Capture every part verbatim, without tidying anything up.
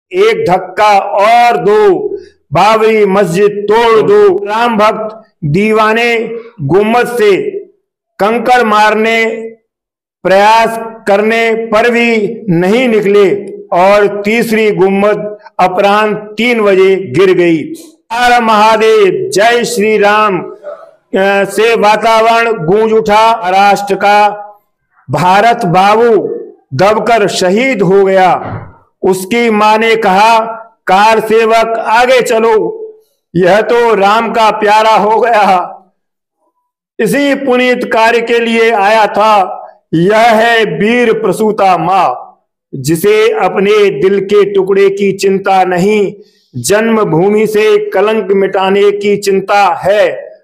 एक धक्का और दो, बाबरी मस्जिद तोड़ दो। राम भक्त दीवाने गुम्मद से कंकड़ मारने प्रयास करने पर भी नहीं निकले और तीसरी गुम्मद अपराह्न तीन बजे गिर गई। हर महादेव, जय श्री राम से वातावरण गूंज उठा। महाराष्ट्र का भारत बाबू दबकर शहीद हो गया। उसकी मां ने कहा, कार सेवक आगे चलो, यह तो राम का प्यारा हो गया। इसी पुनीत कार्य के लिए आया था। यह है वीर प्रसूता मां, जिसे अपने दिल के टुकड़े की चिंता नहीं, जन्मभूमि से कलंक मिटाने की चिंता है।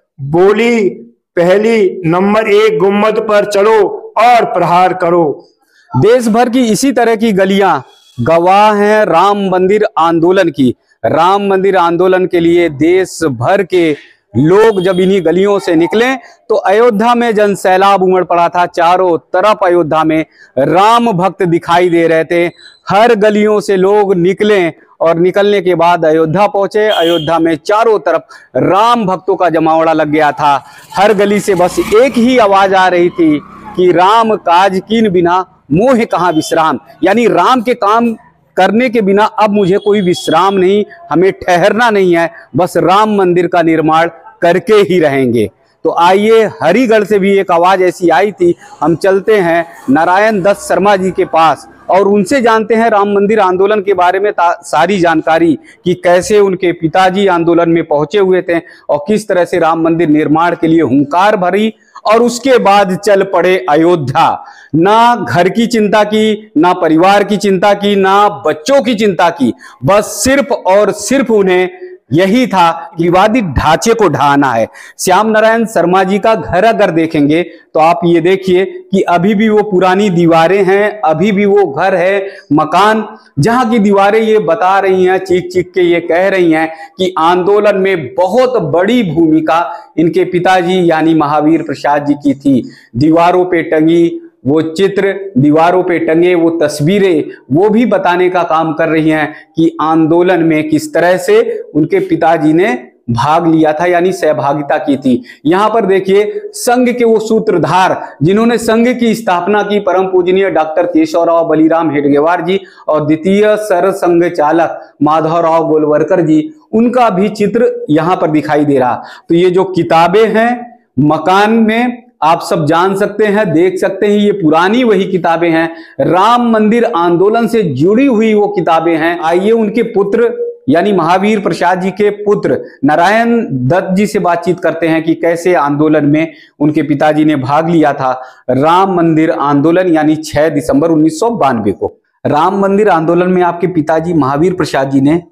बोली, पहली नंबर एक गुम्मद पर चढ़ो और प्रहार करो। देश भर की इसी तरह की गलियां गवाह हैं राम मंदिर आंदोलन की। राम मंदिर आंदोलन के लिए देश भर के लोग जब इन्हीं गलियों से निकले तो अयोध्या में जन सैलाब उमड़ पड़ा था। चारों तरफ अयोध्या में राम भक्त दिखाई दे रहे थे। हर गलियों से लोग निकले और निकलने के बाद अयोध्या पहुंचे। अयोध्या में चारों तरफ राम भक्तों का जमावड़ा लग गया था। हर गली से बस एक ही आवाज आ रही थी कि राम काज कीन बिना मोह कहाँ विश्राम, यानी राम के काम करने के बिना अब मुझे कोई विश्राम नहीं, हमें ठहरना नहीं है, बस राम मंदिर का निर्माण करके ही रहेंगे। तो आइए, हरिगढ़ से भी एक आवाज ऐसी आई थी। हम चलते हैं नारायण दत्त शर्मा जी के पास और उनसे जानते हैं राम मंदिर आंदोलन के बारे में सारी जानकारी, कि कैसे उनके पिताजी आंदोलन में पहुंचे हुए थे और किस तरह से राम मंदिर निर्माण के लिए हुंकार भरी और उसके बाद चल पड़े अयोध्या। ना घर की चिंता की, ना परिवार की चिंता की, ना बच्चों की चिंता की, बस सिर्फ और सिर्फ उन्हें यही था कि विवादित ढांचे को ढहाना है। श्याम नारायण शर्मा जी का घर अगर देखेंगे तो आप ये देखिए कि अभी भी वो पुरानी दीवारें हैं, अभी भी वो घर है, मकान, जहां की दीवारें ये बता रही हैं, चीख चीख के ये कह रही हैं कि आंदोलन में बहुत बड़ी भूमिका इनके पिताजी यानी महावीर प्रसाद जी की थी। दीवारों पे टंगी वो चित्र, दीवारों पे टंगे वो तस्वीरें, वो भी बताने का काम कर रही हैं कि आंदोलन में किस तरह से उनके पिताजी ने भाग लिया था, यानी सहभागिता की थी। यहां पर देखिए, संघ के वो सूत्रधार जिन्होंने संघ की स्थापना की, परम पूजनीय डॉक्टर केशवराव बलिराम हेडगेवार जी और द्वितीय सर संघ चालक माधवराव गोलवलकर जी, उनका भी चित्र यहां पर दिखाई दे रहा। तो ये जो किताबें हैं मकान में, आप सब जान सकते हैं, देख सकते हैं, ये पुरानी वही किताबें हैं, राम मंदिर आंदोलन से जुड़ी हुई वो किताबें हैं। आइए उनके पुत्र यानी महावीर प्रसाद जी के पुत्र नारायण दत्त जी से बातचीत करते हैं कि कैसे आंदोलन में उनके पिताजी ने भाग लिया था। राम मंदिर आंदोलन यानी छह दिसंबर उन्नीस सौ बानवे को राम मंदिर आंदोलन में आपके पिताजी महावीर प्रसाद जी ने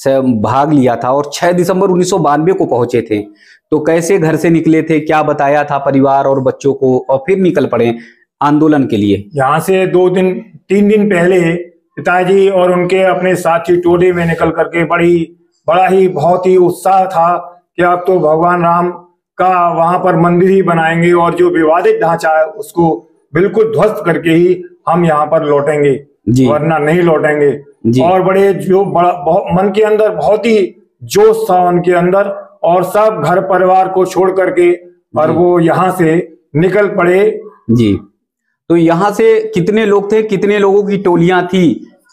भाग लिया था और छह दिसंबर उन्नीस सौ बानवे को पहुंचे थे। तो कैसे घर से निकले थे, क्या बताया था परिवार और बच्चों को, और फिर निकल पड़े आंदोलन के लिए? यहाँ से दो दिन तीन दिन पहले पिताजी और उनके अपने साथी टोले में निकल करके बड़ी बड़ा ही बहुत ही उत्साह था कि अब तो भगवान राम का वहां पर मंदिर ही बनाएंगे और जो विवादित ढांचा है उसको बिल्कुल ध्वस्त करके ही हम यहाँ पर लौटेंगे, वरना नहीं लौटेंगे। और बड़े जो बड़ा मन के अंदर बहुत ही जोश था उनके अंदर, और सब घर परिवार को छोड़ करके और वो यहाँ से निकल पड़े। जी, तो यहाँ से कितने लोग थे, कितने लोगों की टोलियां थी?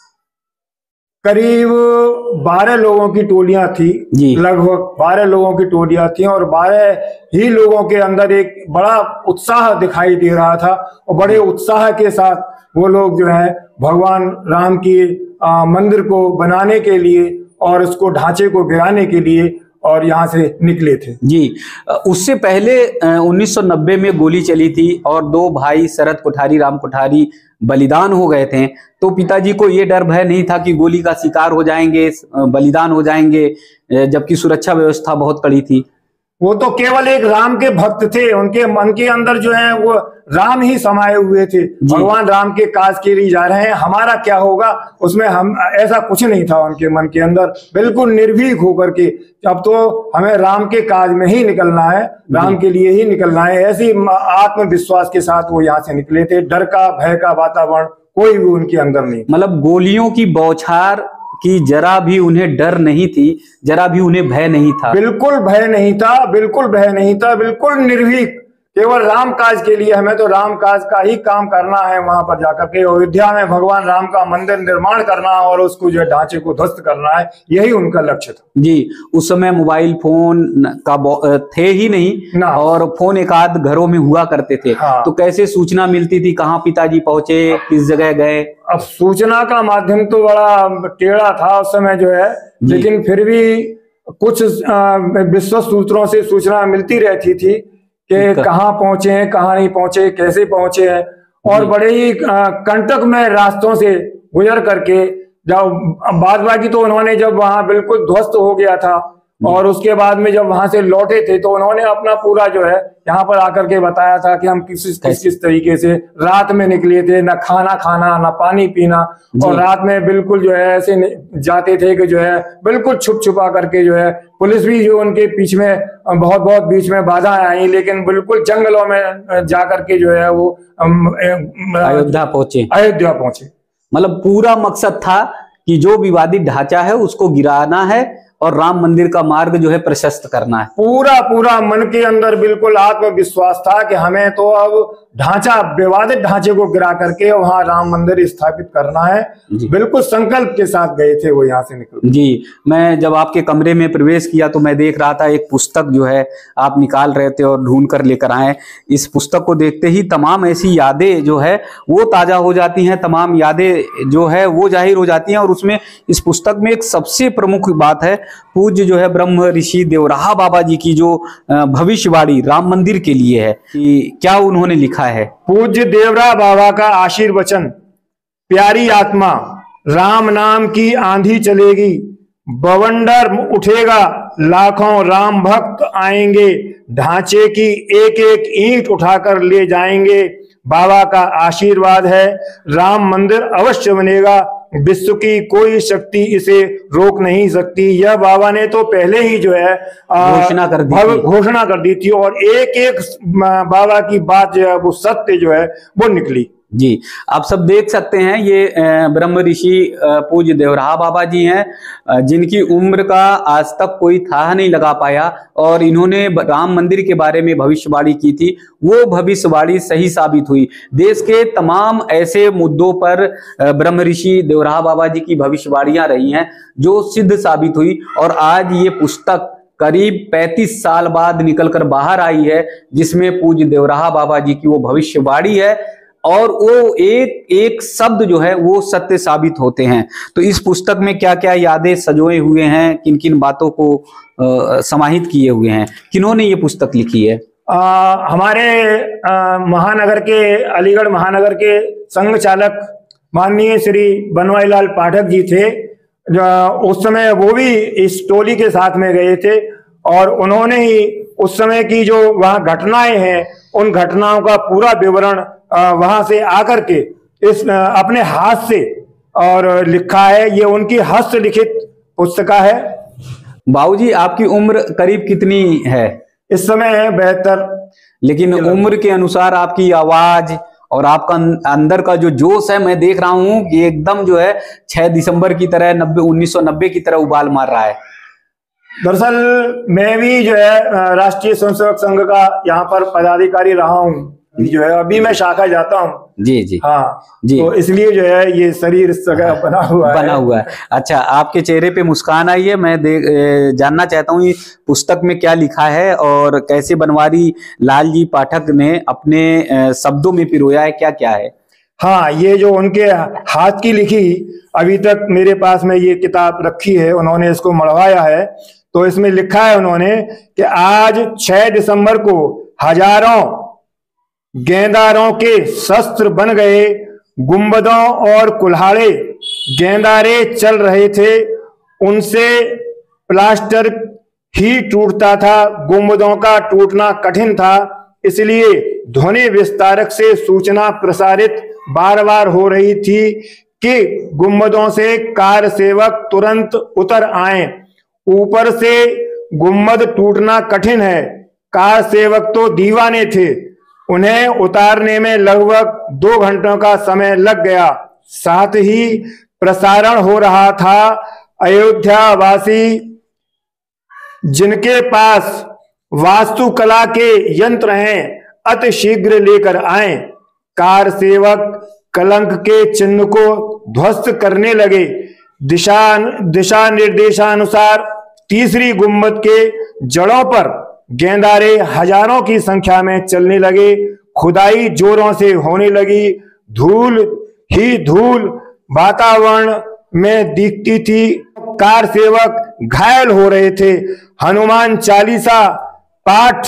करीब बारह लोगों की टोलियां थी, लगभग बारह लोगों की टोलियां थी और बारह ही लोगों के अंदर एक बड़ा उत्साह दिखाई दे रहा था और बड़े उत्साह के साथ वो लोग जो है भगवान राम की आ, मंदिर को बनाने के लिए और उसको ढांचे को गिराने के लिए और यहाँ से निकले थे। जी, उससे पहले उन्नीस सौ नब्बे में गोली चली थी और दो भाई शरद कोठारी, राम कोठारी बलिदान हो गए थे। तो पिताजी को ये डर भय नहीं था कि गोली का शिकार हो जाएंगे, बलिदान हो जाएंगे, जबकि सुरक्षा व्यवस्था बहुत कड़ी थी। वो तो केवल एक राम के भक्त थे, उनके मन के अंदर जो है वो राम ही समाये हुए थे। भगवान राम के काज के लिए जा रहे हैं, हमारा क्या होगा उसमें, हम ऐसा कुछ नहीं था उनके मन के अंदर। बिल्कुल निर्भीक होकर के अब तो हमें राम के काज में ही निकलना है, राम के लिए ही निकलना है, ऐसी आत्मविश्वास के साथ वो यहाँ से निकले थे। डर का भय का वातावरण कोई भी उनके अंदर नहीं। मतलब गोलियों की बौछार कि जरा भी उन्हें डर नहीं थी, जरा भी उन्हें भय नहीं था। बिल्कुल भय नहीं था, बिल्कुल भय नहीं था, बिल्कुल निर्भीक, केवल राम काज के लिए हमें तो राम काज का ही काम करना है। वहां पर जाकर के अयोध्या में भगवान राम का मंदिर निर्माण करना और उसको जो ढांचे को ध्वस्त करना है, यही उनका लक्ष्य था। जी, उस समय मोबाइल फोन का थे ही नहीं ना, और फोन एक आध घरों में हुआ करते थे। हाँ। तो कैसे सूचना मिलती थी, कहाँ पिताजी पहुंचे, किस जगह गए? अब सूचना का माध्यम तो बड़ा टेढ़ा था उस समय जो है, लेकिन फिर भी कुछ विश्वस्त सूत्रों से सूचना मिलती रहती थी कि कहाँ पहुंचे हैं, कहाँ नहीं पहुंचे, कैसे पहुंचे हैं। और बड़े ही कंटक में रास्तों से गुजर करके जब बाद बाकी तो उन्होंने जब वहां बिल्कुल ध्वस्त हो गया था और उसके बाद में जब वहां से लौटे थे तो उन्होंने अपना पूरा जो है यहाँ पर आकर के बताया था कि हम किस किस किस तरीके से रात में निकले थे, ना खाना खाना ना पानी पीना, और रात में बिल्कुल जो है ऐसे जाते थे कि जो है बिल्कुल छुप छुपा करके जो है, पुलिस भी जो उनके बीच में बहुत बहुत बीच में बाधा आई, लेकिन बिल्कुल जंगलों में जा करके जो है वो अयोध्या पहुंचे अयोध्या पहुंचे मतलब पूरा मकसद था कि जो विवादित ढांचा है उसको गिराना है और राम मंदिर का मार्ग जो है प्रशस्त करना है। पूरा पूरा मन के अंदर बिल्कुल आत्मविश्वास था कि हमें तो अब ढांचा, विवादित ढांचे को गिरा करके वहां राम मंदिर स्थापित करना है। बिल्कुल संकल्प के साथ गए थे वो यहाँ से निकल। जी, मैं जब आपके कमरे में प्रवेश किया तो मैं देख रहा था एक पुस्तक जो है आप निकाल रहे थे और ढूंढ कर लेकर आए। इस पुस्तक को देखते ही तमाम ऐसी यादें जो है वो ताजा हो जाती हैं, तमाम यादें जो है वो जाहिर हो जाती हैं। और उसमें इस पुस्तक में एक सबसे प्रमुख बात है, पूज्य जो है ब्रह्म ऋषि देवराहा बाबा जी की जो भविष्यवाणी राम मंदिर के लिए है, कि क्या उन्होंने लिखा है। पूज्य देवराहा बाबा का आशीर्वचन, प्यारी आत्मा, राम नाम की आंधी चलेगी, बवंडर उठेगा, लाखों राम भक्त आएंगे, ढांचे की एक एक ईंट उठाकर ले जाएंगे। बाबा का आशीर्वाद है, राम मंदिर अवश्य बनेगा, विश्व की कोई शक्ति इसे रोक नहीं सकती। यह बाबा ने तो पहले ही जो है घोषणा कर दी थी घोषणा कर दी थी और एक एक बाबा की बात जो है वो सत्य जो है वो निकली। जी, आप सब देख सकते हैं ये ब्रह्म ऋषि पूज्य देवराहा बाबा जी हैं, जिनकी उम्र का आज तक कोई था नहीं लगा पाया, और इन्होंने राम मंदिर के बारे में भविष्यवाणी की थी। वो भविष्यवाणी सही साबित हुई। देश के तमाम ऐसे मुद्दों पर ब्रह्म ऋषि देवराहा बाबा जी की भविष्यवाणियां रही हैं जो सिद्ध साबित हुई, और आज ये पुस्तक करीब पैंतीस साल बाद निकलकर बाहर आई है, जिसमें पूज्य देवराहा बाबा जी की वो भविष्यवाणी है और वो एक एक शब्द जो है वो सत्य साबित होते हैं। तो इस पुस्तक में क्या क्या यादें सजोए हुए हैं, किन किन बातों को आ, समाहित किए हुए हैं, किन्होंने ये पुस्तक लिखी है? आ, हमारे आ, महानगर के, अलीगढ़ महानगर के संघ चालक माननीय श्री बनवारी लाल पाठक जी थे। उस समय वो भी इस टोली के साथ में गए थे और उन्होंने ही उस समय की जो वहाँ घटनाएं हैं उन घटनाओं का पूरा विवरण वहां से आकर के इस अपने हाथ से और लिखा है। ये उनकी हस्तलिखित पुस्तक है। बाबूजी, आपकी उम्र करीब कितनी है? इस समय है बहत्तर। लेकिन उम्र के अनुसार आपकी आवाज और आपका अंदर का जो जोश है, मैं देख रहा हूं कि एकदम जो है छह दिसंबर की तरह नब्बे उन्नीस सौ नब्बे की तरह उबाल मार रहा है। दरअसल मैं भी जो है राष्ट्रीय स्वयंसेवक संघ का यहाँ पर पदाधिकारी रहा हूँ जो है, अभी मैं शाखा जाता हूँ। जी जी हाँ जी, तो इसलिए जो है ये शरीर इस जगह बना हुआ बना है। हुआ है। अच्छा, आपके चेहरे पे मुस्कान आई है। मैं देख जानना चाहता हूँ ये पुस्तक में क्या लिखा है और कैसे बनवारी लाल जी पाठक ने अपने शब्दों में पिरोया है, क्या क्या है? हाँ, ये जो उनके हाथ की लिखी, अभी तक मेरे पास में ये किताब रखी है, उन्होंने इसको मढ़वाया है। तो इसमें लिखा है उन्होंने कि आज छह दिसंबर को हजारों गेंदारों के शस्त्र बन गए, गुंबदों और कुल्हाड़े गेंदारे चल रहे थे, उनसे प्लास्टर ही टूटता था, गुंबदों का टूटना कठिन था, इसलिए ध्वनि विस्तारक से सूचना प्रसारित बार बार हो रही थी कि गुंबदों से कार सेवक तुरंत उतर आए। ऊपर से गुंबद टूटना कठिन है, कार सेवक तो दीवाने थे, उन्हें उतारने में लगभग दो घंटों का समय लग गया। साथ ही प्रसारण हो रहा था। अयोध्यावासी जिनके पास वास्तुकला के यंत्र हैं अति शीघ्र लेकर आए। कार सेवक कलंक के चिन्ह को ध्वस्त करने लगे। दिशा दिशा निर्देशानुसार तीसरी गुम्बद के जड़ों पर गेंदारे हजारों की संख्या में चलने लगे। खुदाई जोरों से होने लगी। धूल ही धूल वातावरण में दिखती थी। कार सेवक घायल हो रहे थे। हनुमान चालीसा पाठ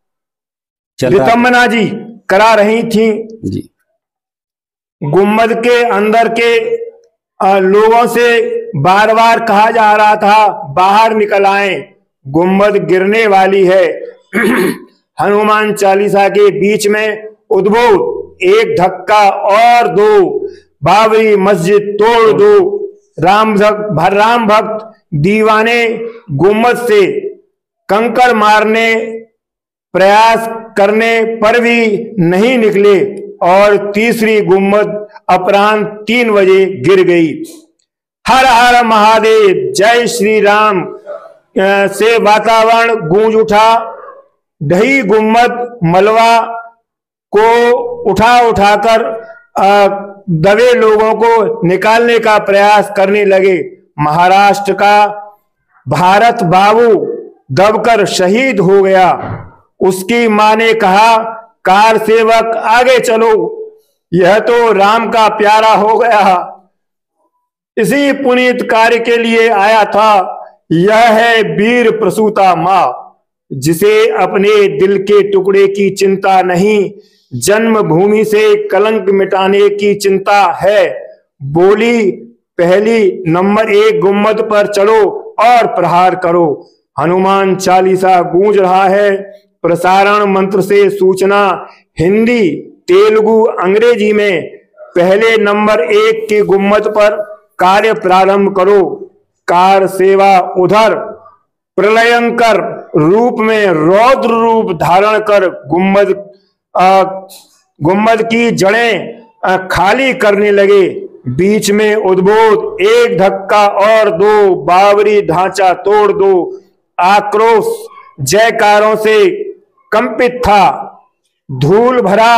रितम्मना जी करा रही थी। जी। गुम्बद के अंदर के लोगों से बार बार कहा जा रहा था बाहर निकल आए, गुम्बद गिरने वाली है। हनुमान चालीसा के बीच में उद्भूत एक धक्का और दो, बाबरी मस्जिद तोड़ दो। राम भक्त राम भक्त दीवाने गुम्बद से कंकड़ मारने प्रयास करने पर भी नहीं निकले और तीसरी गुम्बद अपराह्न तीन बजे गिर गई। हर हर महादेव, जय श्री राम से वातावरण गूंज उठा। ढही गुम्बद मलबा को उठा उठाकर दबे लोगों को निकालने का प्रयास करने लगे। महाराष्ट्र का भारत बाबू दबकर शहीद हो गया। उसकी मां ने कहा, कार सेवक आगे चलो, यह तो राम का प्यारा हो गया। इसी पुनीत कार्य के लिए आया था। यह है वीर प्रसूता मां, जिसे अपने दिल के टुकड़े की चिंता नहीं, जन्मभूमि से कलंक मिटाने की चिंता है। बोली, पहली नंबर एक गुम्बद पर चढ़ो और प्रहार करो। हनुमान चालीसा गूंज रहा है। प्रसारण मंत्र से सूचना हिंदी, तेलुगु, अंग्रेजी में पहले नंबर एक के गुम्बद पर कार्य प्रारंभ करो। कार सेवा उधर प्रलयंकर रूप में रौद्र रूप धारण कर गुम्बद गुम्बद की जड़ें खाली करने लगे। बीच में उद्भूत एक धक्का और दो, बाबरी ढांचा तोड़ दो। आक्रोश जयकारों से कंपित था। धूल भरा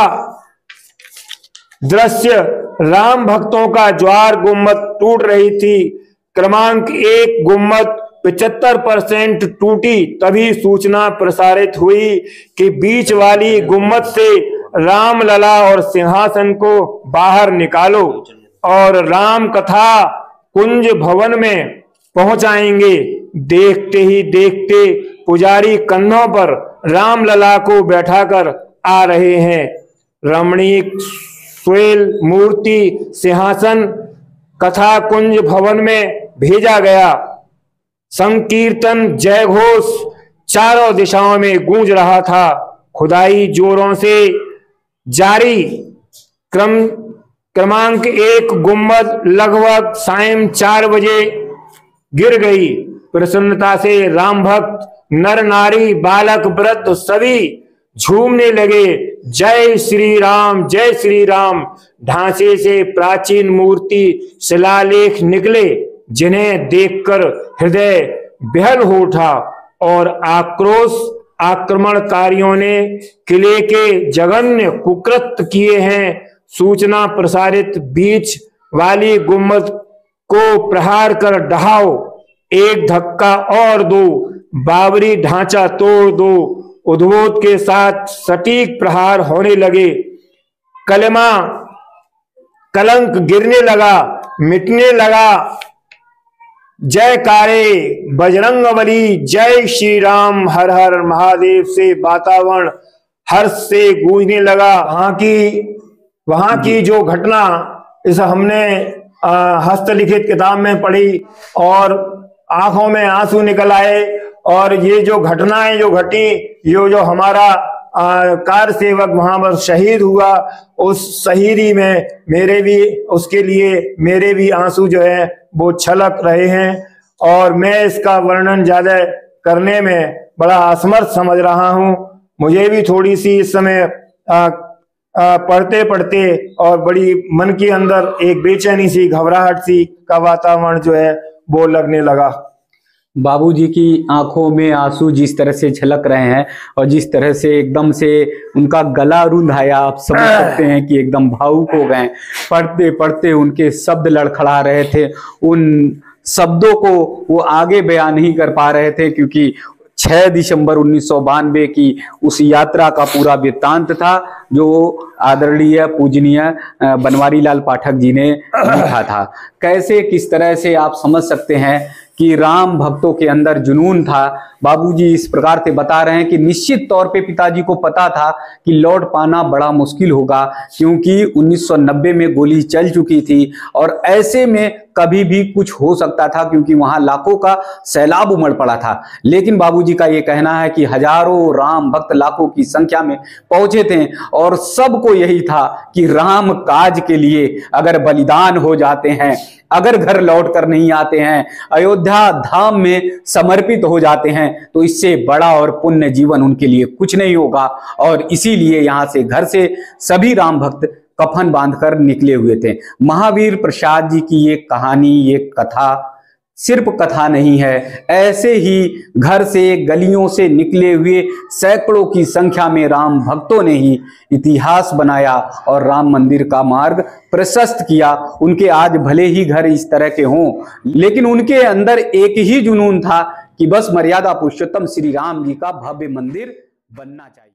दृश्य, राम भक्तों का ज्वार गुम्बद टूट रही थी। क्रमांक एक गुम्बद पचहत्तर परसेंट टूटी। तभी सूचना प्रसारित हुई कि बीच वाली गुम्बद से राम लला और सिंहासन को बाहर निकालो और राम कथा कुंज भवन में पहुंचाएंगे। देखते ही देखते पुजारी कंधों पर राम लला को बैठाकर आ रहे हैं। रमणीक स्वेल मूर्ति सिंहासन कथा कुंज भवन में भेजा गया। संकीर्तन जय घोष चारों दिशाओं में गूंज रहा था। खुदाई जोरों से जारी। क्रम क्रमांक एक गुम्बद लगभग सायं चार बजे गिर गई। प्रसन्नता से राम भक्त नर नारी बालक वृद्ध सभी झूमने लगे। जय श्री राम, जय श्री राम। ढांचे से प्राचीन मूर्ति शिलालेख निकले, जिन्हें देखकर हृदय बेहल हो उठा और आक्रोश आक्रमणकारियों ने किले के जघन्य कुकृत्य किए हैं। सूचना प्रसारित, बीच वाली गुम्बद को प्रहार कर ढहाओ। एक धक्का और दो, बाबरी ढांचा तोड़ दो। उद्भूत के साथ सटीक प्रहार होने लगे। कलमा कलंक गिरने लगा, मिटने लगा। जयकारे बजरंगबली, जय श्री राम, हर हर महादेव से वातावरण हर्ष से गूंजने लगा। वहां की वहां की जो घटना इस हमने हस्तलिखित किताब में पढ़ी और आंखों में आंसू निकल आए। और ये जो घटनाएं जो घटी, ये जो हमारा आ, कार सेवक वहां पर शहीद हुआ, उस शहीदी में मेरे भी उसके लिए मेरे भी आंसू जो है वो छलक रहे हैं। और मैं इसका वर्णन ज्यादा करने में बड़ा असमर्थ समझ रहा हूं। मुझे भी थोड़ी सी इस समय आ, पढ़ते पढ़ते और बड़ी मन के अंदर एक बेचैनी सी, घबराहट सी का वातावरण जो है वो लगने लगा। बाबूजी की आंखों में आंसू जिस तरह से झलक रहे हैं और जिस तरह से एकदम से उनका गला रुंध आया, आप समझ सकते हैं कि एकदम भावुक हो गए। पढ़ते पढ़ते उनके शब्द लड़खड़ा रहे थे, उन शब्दों को वो आगे बयान नहीं कर पा रहे थे, क्योंकि छह दिसंबर उन्नीस सौ बानवे की उस यात्रा का पूरा वृत्तांत था जो आदरणीय पूजनीय बनवारी लाल पाठक जी ने लिखा था। कैसे किस तरह से आप समझ सकते हैं कि राम भक्तों के अंदर जुनून था। बाबूजी इस प्रकार से बता रहे हैं कि निश्चित तौर पे पिताजी को पता था कि लौट पाना बड़ा मुश्किल होगा, क्योंकि उन्नीस सौ नब्बे में गोली चल चुकी थी और ऐसे में कभी भी कुछ हो सकता था, क्योंकि वहां लाखों का सैलाब उमड़ पड़ा था। लेकिन बाबूजी का ये कहना है कि हजारों राम भक्त लाखों की संख्या में पहुंचे थे और सबको यही था कि राम काज के लिए अगर बलिदान हो जाते हैं, अगर घर लौट कर नहीं आते हैं, अयोध्या धाम में समर्पित हो जाते हैं, तो इससे बड़ा और पुण्य जीवन उनके लिए कुछ नहीं होगा। और इसीलिए यहां से, घर से सभी राम भक्त कफन बांधकर निकले हुए थे। महावीर प्रसाद जी की ये कहानी, ये कथा सिर्फ कथा नहीं है, ऐसे ही घर से, गलियों से निकले हुए सैकड़ों की संख्या में राम भक्तों ने ही इतिहास बनाया और राम मंदिर का मार्ग प्रशस्त किया। उनके आज भले ही घर इस तरह के हों, लेकिन उनके अंदर एक ही जुनून था कि बस मर्यादा पुरुषोत्तम श्री राम जी का भव्य मंदिर बनना चाहिए।